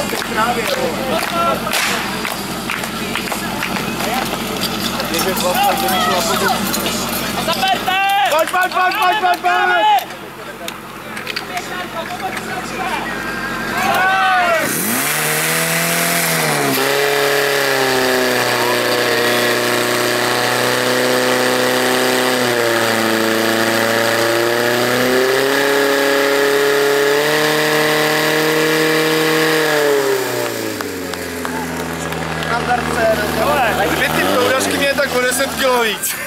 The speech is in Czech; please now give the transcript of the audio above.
Pojď! Dvě ty proudařky mě tak o 10 kilo víc.